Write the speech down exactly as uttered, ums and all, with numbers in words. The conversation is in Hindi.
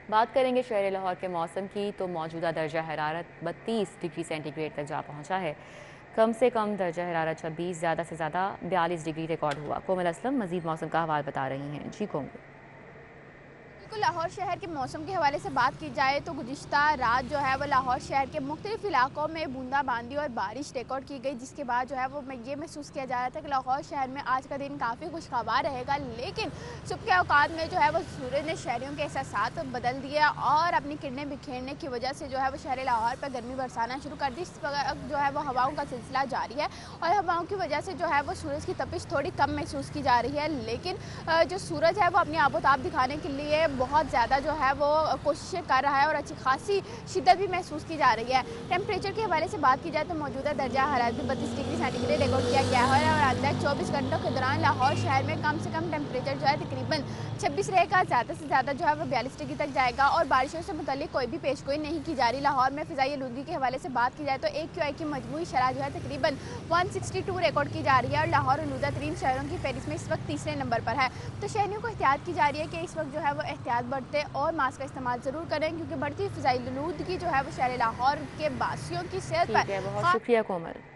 बात करेंगे शहर लाहौर के मौसम की, तो मौजूदा दर्जा हरारत बत्तीस डिग्री सेंटीग्रेड तक जा पहुंचा है। कम से कम दर्जा हरारत छब्बीस, ज़्यादा से ज़्यादा बयालीस डिग्री रिकॉर्ड हुआ। कोमल असलम मजीद मौसम का हवाल बता रही हैं। जी कोमल। बिल्कुल, लाहौर शहर के मौसम के हवाले से बात की जाए तो गुज़िश्ता रात जो है वो लाहौर शहर के मुख्तलिफ इलाकों में बूंदाबांदी और बारिश रिकॉर्ड की गई, जिसके बाद जो है वो ये महसूस किया जा रहा था कि लाहौर शहर में आज का दिन काफ़ी खुशगवार रहेगा। लेकिन सुबह के औकात में जो है वो सूरज ने शहरियों के एहसास बदल दिए और अपनी किरणें बिखेरने की वजह से जो है वो शहर लाहौर पर गर्मी बरसाना शुरू कर दी। इस वक्त जो है वो हवाओं का सिलसिला जारी है और हवाओं की वजह से जो है वो सूरज की तपिश थोड़ी कम महसूस की जा रही है। लेकिन जो सूरज है वो अपनी आबोताब दिखाने के लिए बहुत ज़्यादा जो है वो कोशिशें कर रहा है और अच्छी खासी शिद्दत भी महसूस की जा रही है। टेम्परेचर के हवाले से बात की जाए तो मौजूदा दर्जा हरारत भी बत्तीस डिग्री सेंटीग्रेड रिकॉर्ड किया गया है और आइंदा चौबीस घंटों के दौरान लाहौर शहर में कम से कम टेम्परेचर जो है तकरीबन छब्बीस रहेगा, ज़्यादा से ज़्यादा जो है वो बयालीस डिग्री तक जाएगा और बारिशों से मुतालिक कोई भी पेशगोई नहीं की जा रही। लाहौर में फ़िज़ाई आलूदगी के हवाले से बात की जाए तो एक क्यू आई की मजमूई शरह जो है तकरीबन एक सौ बासठ रिकॉर्ड की जा रही है और लाहौर आलूदा तरीन शहरों की फहरिस्त में इस वक्त तीसरे नंबर पर है। तो शहरियों को एहतियात की जा रही है कि इस वक्त जो है वो एहतियात बरतें और मास्क का इस्तेमाल ज़रूर करें, क्योंकि बढ़ती फ़िज़ाई आलूदगी जो है वो शहर लाहौर के बासियों की सेहत ठीक पर है, बहुत खा शुक्रिया कोमल।